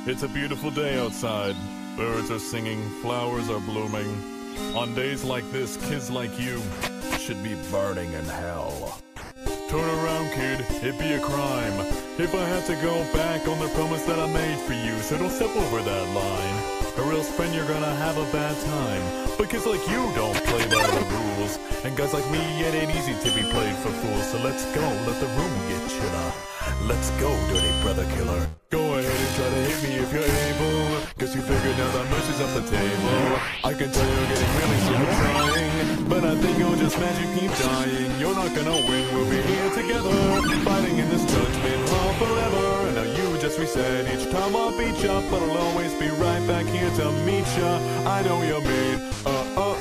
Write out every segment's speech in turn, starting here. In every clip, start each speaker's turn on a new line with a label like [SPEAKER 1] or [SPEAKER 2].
[SPEAKER 1] It's a beautiful day outside. Birds are singing, flowers are blooming. On days like this, kids like you should be burning in hell. Turn around, kid, it'd be a crime if I had to go back on the promise that I made for you. So don't step over that line, or else, friend, you're gonna have a bad time. But kids like you don't play by the rules, and guys like me, it ain't easy to be played for fools. So let's go, let the room get chiller. Let's go, dirty brother killer. Go ahead and try to hit me if you're able, cause you figured now that mercy's off the table. I can tell you're getting really sick of trying, but I think you'll just magic keep dying. You're not gonna win, we'll be here together, fighting in this judgment hall forever. And now you just reset each time I'll beat ya, but I'll always be right back here to meet ya. I know you're made of love.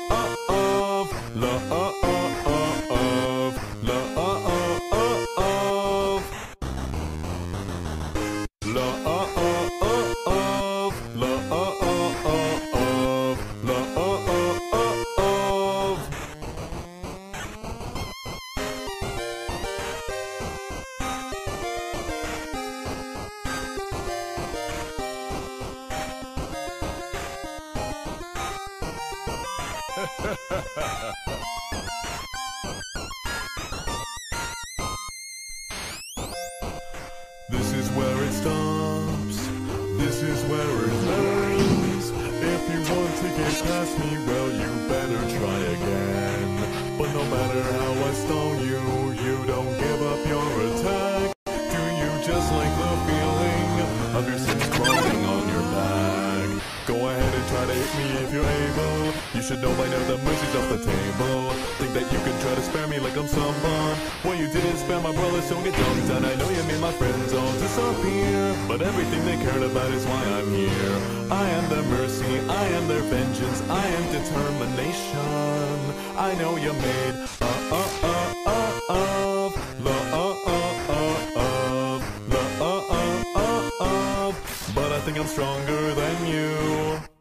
[SPEAKER 1] This is where it stops, this is where it ends. If you want to get past me, well, you better try again. But no matter how I stone you, you don't give up your attack. Do you just like the feeling of your sins crawling on your back? Go ahead and try to hit me if you're able. You should know by now that mercy's off the table. Think that you can try to spare me like I'm someone. Well, you didn't spare my brothers, so get dumped. And I know you made my friends all disappear, but everything they cared about is why I'm here. I am their mercy, I am their vengeance, I am determination. I know you're made of love, but I think I'm stronger than you.